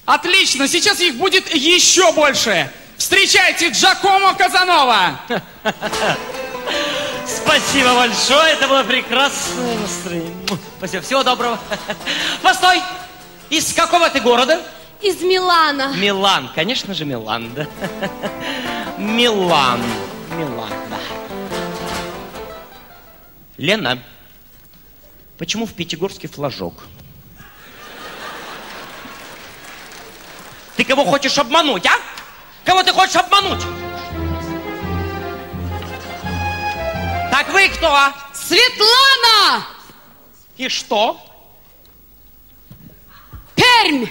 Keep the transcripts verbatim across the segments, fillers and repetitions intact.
Отлично, сейчас их будет еще больше. Встречайте Джакомо Казанова. Спасибо большое, это было прекрасное настроение. Спасибо, всего доброго. Постой, из какого ты города? Из Милана. Милан, конечно же, Милан, да. Милан, Милан, да. Лена, почему в Пятигорске флажок? Ты кого хочешь обмануть, а? Кого ты хочешь обмануть? Так вы кто? Светлана! И что? Пермь!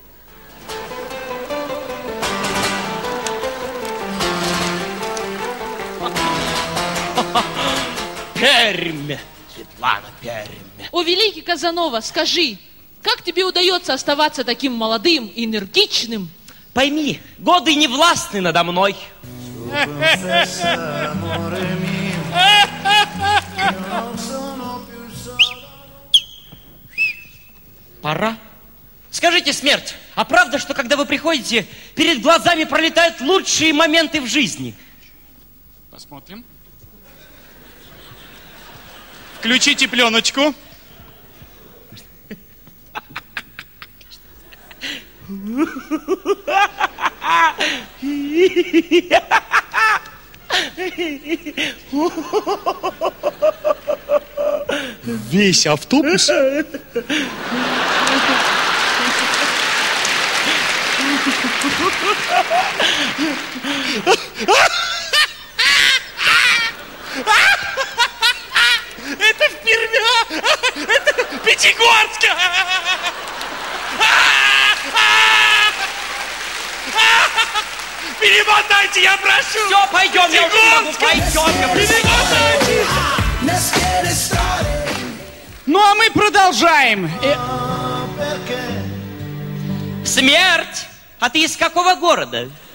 Пермь! Светлана, Пермь. О, великий Казанова, скажи, как тебе удается оставаться таким молодым, энергичным? Пойми, годы не властны надо мной. Пора. Скажите, смерть, а правда, что когда вы приходите, перед глазами пролетают лучшие моменты в жизни? Посмотрим. Включите пленочку. Весь автобус. Это в Перми, это Пятигорск. Перемотайте, я прошу. Все, пойдем, я уже не могу, пойдем. Перемотайте. Ну, а мы продолжаем. Смерть, а ты из какого города?